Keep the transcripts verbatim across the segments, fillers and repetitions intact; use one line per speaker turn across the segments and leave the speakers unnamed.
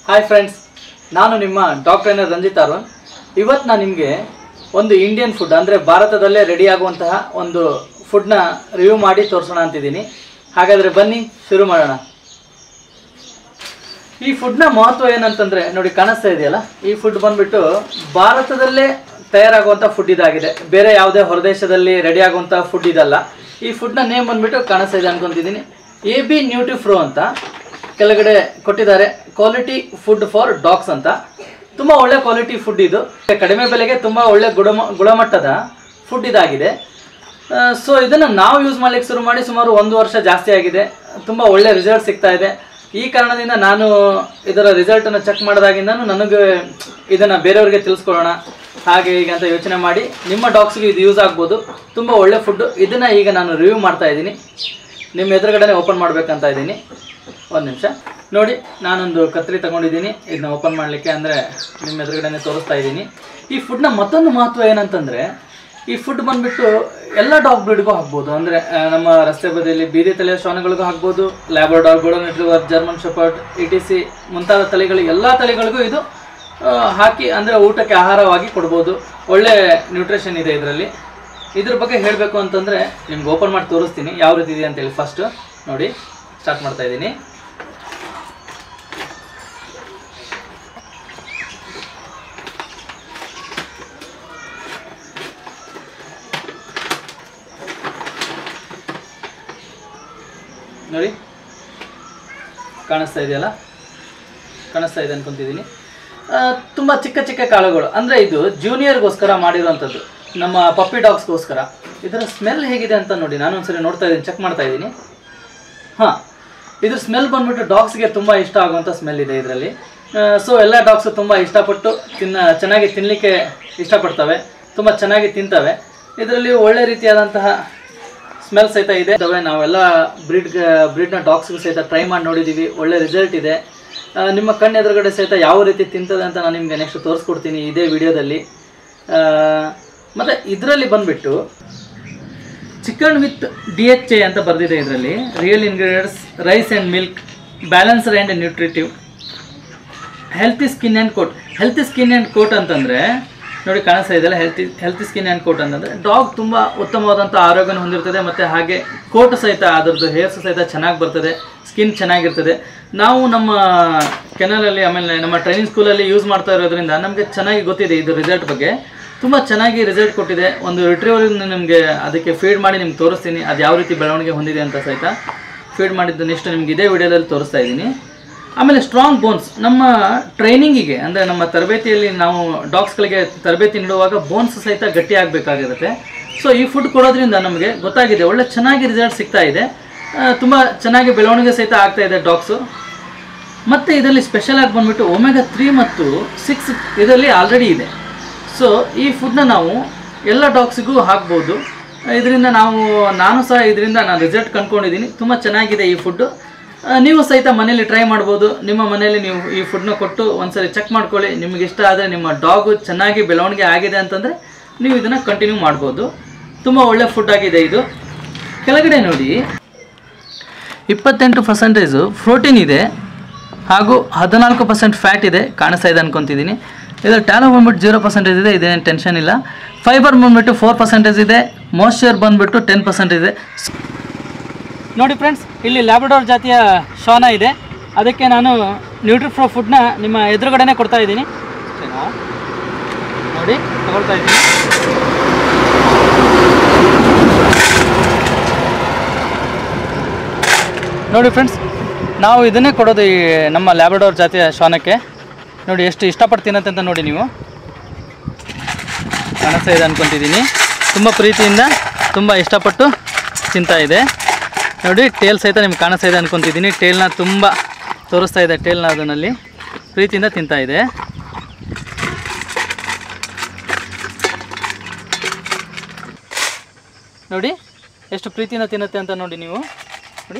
Hi friends, ನಾನು ನಿಮ್ಮ dog trainer Ranjit Arun. ಇವತ್ತು ನಾನು ನಿಮಗೆ ಒಂದು ಇಂಡಿಯನ್ ಫುಡ್ ಅಂದರೆ ಭಾರತದಲ್ಲೇ ರೆಡಿ ಆಗುವಂತಹ ಒಂದು ಫುಡ್ನ ರಿವ್ಯೂ ಮಾಡಿ ತೋರಿಸೋಣ ಅಂತಿದ್ದೀನಿ. ಹಾಗಾದರೆ ಬನ್ನಿ ಶುರು ಮಾಡೋಣ. ಈ ಫುಡ್ನ ಮಹತ್ವ ಏನಂತಂದರೆ ನೋಡಿ, ಕಾಣಿಸ್ತಾ ಇದೆಯಲ್ಲ, ಈ ಫುಡ್ ಬಂದುಬಿಟ್ಟು ಭಾರತದಲ್ಲೇ ತಯಾರಾಗುವಂಥ ಫುಡ್ ಇದಾಗಿದೆ. ಬೇರೆ ಯಾವುದೇ ಹೊರದೇಶದಲ್ಲಿ ರೆಡಿ ಆಗುವಂಥ ಫುಡ್ ಇದಲ್ಲ. ಈ ಫುಡ್ನ ನೇಮ್ ಬಂದುಬಿಟ್ಟು ಕಾಣಿಸ್ತಾ ಇದೆ ಅನ್ಕೊತಿದ್ದೀನಿ, ಎ ಬಿ ನ್ಯೂಟ್ರಿಫ್ರೋ ಅಂತ ಕೆಳಗಡೆ ಕೊಟ್ಟಿದ್ದಾರೆ. ಕ್ವಾಲಿಟಿ ಫುಡ್ ಫಾರ್ ಡಾಗ್ಸ್ ಅಂತ. ತುಂಬ ಒಳ್ಳೆ ಕ್ವಾಲಿಟಿ ಫುಡ್ ಇದು. ಕಡಿಮೆ ಬೆಲೆಗೆ ತುಂಬ ಒಳ್ಳೆ ಗುಣಮ ಗುಣಮಟ್ಟದ ಫುಡ್ ಇದಾಗಿದೆ. ಸೊ ಇದನ್ನು ನಾವು ಯೂಸ್ ಮಾಡ್ಲಿಕ್ಕೆ ಶುರು ಮಾಡಿ ಸುಮಾರು ಒಂದು ವರ್ಷ ಜಾಸ್ತಿ ಆಗಿದೆ. ತುಂಬ ಒಳ್ಳೆ ರಿಸಲ್ಟ್ ಸಿಗ್ತಾ ಇದೆ. ಈ ಕಾರಣದಿಂದ ನಾನು ಇದರ ರಿಸಲ್ಟನ್ನು ಚೆಕ್ ಮಾಡಿದಾಗಿಂದ ನನಗೆ ಇದನ್ನು ಬೇರೆಯವ್ರಿಗೆ ತಿಳಿಸ್ಕೊಳ್ಳೋಣ ಹಾಗೆ ಹೀಗೆ ಅಂತ ಯೋಚನೆ ಮಾಡಿ ನಿಮ್ಮ ಡಾಗ್ಸ್ಗೆ ಇದು ಯೂಸ್ ಆಗ್ಬೋದು. ತುಂಬ ಒಳ್ಳೆ ಫುಡ್ಡು. ಇದನ್ನು ಈಗ ನಾನು ರಿವ್ಯೂ ಮಾಡ್ತಾ ಇದ್ದೀನಿ. ನಿಮ್ಮ ಎದುರುಗಡೆ ಓಪನ್ ಮಾಡಬೇಕಂತ ಇದ್ದೀನಿ. ಒಂದು ನಿಮಿಷ ನೋಡಿ, ನಾನೊಂದು ಕತ್ರಿ ತಗೊಂಡಿದ್ದೀನಿ ಇದನ್ನ ಓಪನ್ ಮಾಡಲಿಕ್ಕೆ, ಅಂದರೆ ನಿಮ್ಮ ಎದುರುಗಡೆ ತೋರಿಸ್ತಾ ಇದ್ದೀನಿ. ಈ ಫುಡ್ನ ಮತ್ತೊಂದು ಮಹತ್ವ ಏನಂತಂದರೆ, ಈ ಫುಡ್ ಬಂದುಬಿಟ್ಟು ಎಲ್ಲ ಡಾಗ್ ಬ್ರೀಡ್ಗೂ ಹಾಕ್ಬೋದು. ಅಂದರೆ ನಮ್ಮ ರಸ್ತೆ ಬದಿಯಲ್ಲಿ ಬೀದಿ ತಲೆಯ ಶ್ವಾನಗಳಿಗೂ ಹಾಕ್ಬೋದು, Labrador, golden retriever, German shepherd, E T C ಮುಂತಾದ ತಳಿಗಳು ಎಲ್ಲ ತಳಿಗಳಿಗೂ ಇದು ಹಾಕಿ ಅಂದರೆ ಊಟಕ್ಕೆ ಆಹಾರವಾಗಿ ಕೊಡ್ಬೋದು. ಒಳ್ಳೆ ನ್ಯೂಟ್ರಿಷನ್ ಇದೆ ಇದರಲ್ಲಿ. ಇದ್ರ ಬಗ್ಗೆ ಹೇಳಬೇಕು ಅಂತಂದರೆ ನಿಮ್ಗೆ ಓಪನ್ ಮಾಡಿ ತೋರಿಸ್ತೀನಿ ಯಾವ ರೀತಿ ಇದೆ ಅಂತೇಳಿ. ಫಸ್ಟು ನೋಡಿ, ಸ್ಟಾರ್ಟ್ ಮಾಡ್ತಾ ಇದ್ದೀನಿ. ನೋಡಿ, ಕಾಣಿಸ್ತಾ ಇದೆಯಲ್ಲ, ಕಾಣಿಸ್ತಾ ಇದೆ ಅನ್ಕೊಂತಿದ್ದೀನಿ. ತುಂಬ ಚಿಕ್ಕ ಚಿಕ್ಕ ಕಾಳುಗಳು, ಅಂದರೆ ಇದು ಜೂನಿಯರ್ಗೋಸ್ಕರ ಮಾಡಿರುವಂಥದ್ದು, ನಮ್ಮ ಪಪ್ಪಿ ಡಾಗ್ಸ್ಗೋಸ್ಕರ. ಇದರ ಸ್ಮೆಲ್ ಹೇಗಿದೆ ಅಂತ ನೋಡಿ, ನಾನು ಒಂದ್ಸರಿ ನೋಡ್ತಾ ಇದ್ದೀನಿ, ಚೆಕ್ ಮಾಡ್ತಾ ಇದ್ದೀನಿ. ಹಾಂ, ಇದ್ರ ಸ್ಮೆಲ್ ಬಂದ್ಬಿಟ್ಟು ಡಾಗ್ಸ್ಗೆ ತುಂಬ ಇಷ್ಟ ಆಗುವಂಥ ಸ್ಮೆಲ್ ಇದೆ ಇದರಲ್ಲಿ. ಸೊ ಎಲ್ಲ ಡಾಗ್ಸು ತುಂಬ ಇಷ್ಟಪಟ್ಟು ತಿನ್ನ ಚೆನ್ನಾಗಿ ತಿನ್ನಲಿಕ್ಕೆ ಇಷ್ಟಪಡ್ತವೆ, ತುಂಬ ಚೆನ್ನಾಗಿ ತಿಂತವೆ. ಇದರಲ್ಲಿ ಒಳ್ಳೆ ರೀತಿಯಾದಂತಹ ಸ್ಮೆಲ್ ಸಹಿತ ಇದೆ. ನಾವೆಲ್ಲ ಬ್ರೀಡ್ ಬ್ರೀಡ್ನ ಡಾಗ್ಸ್ಗೂ ಸಹಿತ ಟ್ರೈ ಮಾಡಿ ನೋಡಿದ್ದೀವಿ, ಒಳ್ಳೆ ರಿಸಲ್ಟ್ ಇದೆ. ನಿಮ್ಮ ಕಣ್ಣು ಎದುರುಗಡೆ ಸಹಿತ ಯಾವ ರೀತಿ ತಿಂತದೆ ಅಂತ ನಾನು ನಿಮಗೆ ನೆಕ್ಸ್ಟ್ ತೋರಿಸ್ಕೊಡ್ತೀನಿ ಇದೇ ವಿಡಿಯೋದಲ್ಲಿ. ಮತ್ತು ಇದರಲ್ಲಿ ಬಂದುಬಿಟ್ಟು chicken with D H A ಅಂತ ಬರೆದಿದೆ ಇದರಲ್ಲಿ. Real ingredients, rice and milk, balanced and nutritive, healthy skin and coat. Healthy skin and coat ಅಂತಂದರೆ ನೋಡಿ, ಕಾಣಿಸ್ತಾ ಇದೆಯಲ್ಲ, healthy healthy skin and coat ಅಂತಂದರೆ ಡಾಗ್ ತುಂಬ ಉತ್ತಮವಾದಂಥ ಆರೋಗ್ಯನ ಹೊಂದಿರ್ತದೆ. ಮತ್ತು ಹಾಗೆ ಕೋಟ್ ಸಹಿತ ಅದರದ್ದು ಹೇರ್ಸ್ ಸಹಿತ ಚೆನ್ನಾಗಿ ಬರ್ತದೆ, ಸ್ಕಿನ್ ಚೆನ್ನಾಗಿರ್ತದೆ. ನಾವು ನಮ್ಮ ಕೆನಲಲ್ಲಿ ಆಮೇಲೆ ನಮ್ಮ ಟ್ರೈನಿಂಗ್ ಸ್ಕೂಲಲ್ಲಿ ಯೂಸ್ ಮಾಡ್ತಾ ಇರೋದ್ರಿಂದ ನಮಗೆ ಚೆನ್ನಾಗಿ ಗೊತ್ತಿದೆ ಇದು ರಿಸಲ್ಟ್ ಬಗ್ಗೆ. ತುಂಬ ಚೆನ್ನಾಗಿ ರಿಸಲ್ಟ್ ಕೊಟ್ಟಿದೆ. ಒಂದು ರಿಟ್ರೀವರಿಂದ ನಿಮಗೆ ಅದಕ್ಕೆ ಫೀಡ್ ಮಾಡಿ ನಿಮ್ಗೆ ತೋರಿಸ್ತೀನಿ ಅದು ಯಾವ ರೀತಿ ಬೆಳವಣಿಗೆ ಹೊಂದಿದೆ ಅಂತ ಸಹಿತ. ಫೀಡ್ ಮಾಡಿದ್ದು ನೆಕ್ಸ್ಟ್ ನಿಮ್ಗೆ ಇದೇ ವಿಡಿಯೋದಲ್ಲಿ ತೋರಿಸ್ತಾ ಇದ್ದೀನಿ. ಆಮೇಲೆ ಸ್ಟ್ರಾಂಗ್ ಬೋನ್ಸ್. ನಮ್ಮ ಟ್ರೈನಿಂಗಿಗೆ ಅಂದರೆ ನಮ್ಮ ತರಬೇತಿಯಲ್ಲಿ ನಾವು ಡಾಗ್ಸ್ಗಳಿಗೆ ತರಬೇತಿ ನೀಡುವಾಗ ಬೋನ್ಸ್ ಸಹಿತ ಗಟ್ಟಿ ಆಗಬೇಕಾಗಿರುತ್ತೆ. ಸೊ ಈ ಫುಡ್ ಕೊಡೋದ್ರಿಂದ ನಮಗೆ ಗೊತ್ತಾಗಿದೆ, ಒಳ್ಳೆ ಚೆನ್ನಾಗಿ ರಿಸಲ್ಟ್ ಸಿಗ್ತಾ ಇದೆ. ತುಂಬ ಚೆನ್ನಾಗಿ ಬೆಳವಣಿಗೆ ಸಹಿತ ಆಗ್ತಾ ಇದೆ ಡಾಗ್ಸು. ಮತ್ತು ಇದರಲ್ಲಿ ಸ್ಪೆಷಲಾಗಿ ಬಂದುಬಿಟ್ಟು ಒಮೆಗಾ ತ್ರೀ ಮತ್ತು ಸಿಕ್ಸ್ ಇದರಲ್ಲಿ ಆಲ್ರೆಡಿ ಇದೆ. ಸೊ ಈ ಫುಡ್ನ ನಾವು ಎಲ್ಲ ಡಾಗ್ಸಿಗೂ ಹಾಕ್ಬೋದು. ಇದರಿಂದ ನಾವು ನಾನು ಸಹ ಇದರಿಂದ ನಾನು ರಿಸಲ್ಟ್ ಕಂಡ್ಕೊಂಡಿದ್ದೀನಿ. ತುಂಬ ಚೆನ್ನಾಗಿದೆ ಈ ಫುಡ್ಡು. ನೀವು ಸಹಿತ ಮನೇಲಿ ಟ್ರೈ ಮಾಡ್ಬೋದು. ನಿಮ್ಮ ಮನೆಯಲ್ಲಿ ನೀವು ಈ ಫುಡ್ನ ಕೊಟ್ಟು ಒಂದ್ಸರಿ ಚೆಕ್ ಮಾಡ್ಕೊಳ್ಳಿ. ನಿಮಗೆ ಇಷ್ಟ ಆದರೆ, ನಿಮ್ಮ ಡಾಗು ಚೆನ್ನಾಗಿ ಬೆಳವಣಿಗೆ ಆಗಿದೆ ಅಂತಂದರೆ ನೀವು ಇದನ್ನು ಕಂಟಿನ್ಯೂ ಮಾಡ್ಬೋದು. ತುಂಬ ಒಳ್ಳೆ ಫುಡ್ ಆಗಿದೆ ಇದು. ಕೆಳಗಡೆ ನೋಡಿ, ಇಪ್ಪತ್ತೆಂಟು ಪರ್ಸೆಂಟೇಜು ಪ್ರೋಟೀನ್ ಇದೆ ಹಾಗೂ ಹದಿನಾಲ್ಕು ಪರ್ಸೆಂಟ್ ಫ್ಯಾಟ್ ಇದೆ. ಕಾಣಿಸ್ತಾ ಇದೆ ಅನ್ಕೊತಿದ್ದೀನಿ. ಇದರ ಟ್ಯಾಲೋ ಬಂದುಬಿಟ್ಟು ಜೀರೋ ಪರ್ಸೆಂಟೇಜ್ ಇದೆ, ಇದೇನು ಟೆನ್ಷನ್ ಇಲ್ಲ. ಫೈಬರ್ ಬಂದುಬಿಟ್ಟು ಫೋರ್ ಪರ್ಸೆಂಟೇಜ್ ಇದೆ. ಮಾಯ್ಶ್ಚರ್ ಬಂದುಬಿಟ್ಟು ಟೆನ್ ಪರ್ಸೆಂಟೇಜ್ ಇದೆ. ನೋಡಿ ಫ್ರೆಂಡ್ಸ್, ಇಲ್ಲಿ ಲ್ಯಾಬ್ರಡಾರ್ ಜಾತಿಯ ಶ್ವಾನ ಇದೆ. ಅದಕ್ಕೆ ನಾನು ನ್ಯೂಟ್ರಿಫ್ರೋ ಫುಡ್ನ ನಿಮ್ಮ ಎದುರುಗಡೆನೇ ಕೊಡ್ತಾ ಇದ್ದೀನಿ. ನೋಡಿ, ತಗೊಳ್ತಾ ಇದ್ದೀನಿ. ನೋಡಿ ಫ್ರೆಂಡ್ಸ್, ನಾವು ಇದನ್ನೇ ಕೊಡೋದು ಈ ನಮ್ಮ ಲ್ಯಾಬ್ರಡಾರ್ ಜಾತಿಯ ಶ್ವಾನಕ್ಕೆ. ನೋಡಿ ಎಷ್ಟು ಇಷ್ಟಪಟ್ಟು ತಿನ್ನತ್ತೆ ಅಂತ ನೋಡಿ. ನೀವು ಕಾಣಿಸ್ತಾ ಇದೆ ಅನ್ಕೊತಿದ್ದೀನಿ. ತುಂಬ ಪ್ರೀತಿಯಿಂದ ತುಂಬ ಇಷ್ಟಪಟ್ಟು ತಿಂತಾ ಇದೆ. ನೋಡಿ, ಟೇಲ್ ಸಹಿತ ನಿಮ್ಗೆ ಕಾಣಿಸ್ತಾ ಇದೆ ಅನ್ಕೊತಿದ್ದೀನಿ. ಟೇಲ್ನ ತುಂಬ ತೋರಿಸ್ತಾ ಇದೆ, ಟೇಲ್ನ ಅದರಲ್ಲಿ ಪ್ರೀತಿಯಿಂದ ತಿಂತಾ ಇದೆ. ನೋಡಿ ಎಷ್ಟು ಪ್ರೀತಿಯಿಂದ ತಿನ್ನುತ್ತೆ ಅಂತ ನೋಡಿ ನೀವು. ನೋಡಿ,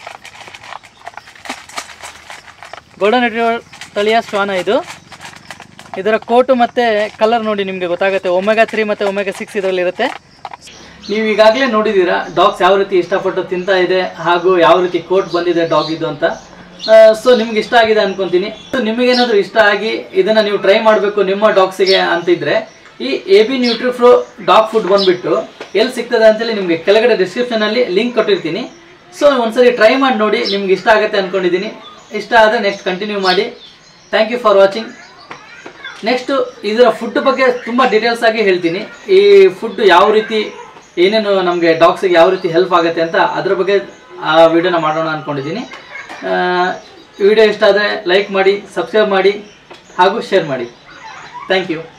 ಗೋಲ್ಡನ್ ರಿಟ್ರೀವರ್ ತಳಿಯ ಶ್ವಾನ ಇದು. ಇದರ ಕೋಟು ಮತ್ತು ಕಲರ್ ನೋಡಿ ನಿಮಗೆ ಗೊತ್ತಾಗುತ್ತೆ. ಒಮೆಗಾ ತ್ರೀ ಮತ್ತು ಒಮೆಗಾ ಸಿಕ್ಸ್ ಇದರಲ್ಲಿರುತ್ತೆ. ನೀವು ಈಗಾಗಲೇ ನೋಡಿದ್ದೀರಾ ಡಾಗ್ಸ್ ಯಾವ ರೀತಿ ಇಷ್ಟಪಟ್ಟು ತಿಂತಾ ಇದೆ ಹಾಗೂ ಯಾವ ರೀತಿ ಕೋಟ್ ಬಂದಿದೆ ಡಾಗ್ ಇದು ಅಂತ. ಸೊ ನಿಮ್ಗೆ ಇಷ್ಟ ಆಗಿದೆ ಅನ್ಕೊಂತೀನಿ. ನಿಮಗೇನಾದರೂ ಇಷ್ಟ ಆಗಿ ಇದನ್ನು ನೀವು ಟ್ರೈ ಮಾಡಬೇಕು ನಿಮ್ಮ ಡಾಗ್ಸಿಗೆ ಅಂತಿದ್ರೆ ಈ A B Nutriflow dog food ಬಂದುಬಿಟ್ಟು ಎಲ್ಲಿ ಸಿಗ್ತದೆ ಅಂತೇಳಿ ನಿಮಗೆ ಕೆಳಗಡೆ ಡಿಸ್ಕ್ರಿಪ್ಷನಲ್ಲಿ ಲಿಂಕ್ ಕೊಟ್ಟಿರ್ತೀನಿ. ಸೊ ಒಂದ್ಸರಿ ಟ್ರೈ ಮಾಡಿ ನೋಡಿ, ನಿಮ್ಗೆ ಇಷ್ಟ ಆಗುತ್ತೆ ಅಂದ್ಕೊಂಡಿದ್ದೀನಿ. ಇಷ್ಟ ಆದರೆ ನೆಕ್ಸ್ಟ್ ಕಂಟಿನ್ಯೂ ಮಾಡಿ. Thank you for watching. Next ಇದರ ಫುಡ್ ಬಗ್ಗೆ ತುಂಬ ಡೀಟೇಲ್ಸ್ ಆಗಿ ಹೇಳ್ತೀನಿ. ಈ ಫುಡ್ ಯಾವ ರೀತಿ ಏನೇನು ನಮಗೆ ಡಾಗ್ಸಿಗೆ ಯಾವ ರೀತಿ ಹೆಲ್ಪ್ ಆಗುತ್ತೆ ಅಂತ ಅದ್ರ ಬಗ್ಗೆ ಆ ವಿಡಿಯೋನ ಮಾಡೋಣ ಅಂದ್ಕೊಂಡಿದ್ದೀನಿ. ವಿಡಿಯೋ ಇಷ್ಟ ಆದರೆ ಲೈಕ್ ಮಾಡಿ, ಸಬ್ಸ್ಕ್ರೈಬ್ ಮಾಡಿ ಹಾಗೂ ಶೇರ್ ಮಾಡಿ. Thank you.